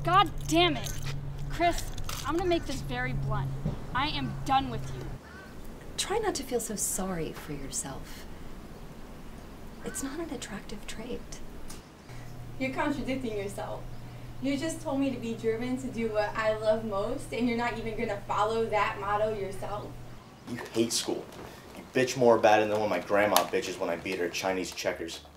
God damn it. Chris, I'm gonna make this very blunt. I am done with you. Try not to feel so sorry for yourself. It's not an attractive trait. You're contradicting yourself. You just told me to be driven to do what I love most, and you're not even gonna follow that motto yourself. You hate school. You bitch more about it than when my grandma bitches when I beat her at Chinese checkers.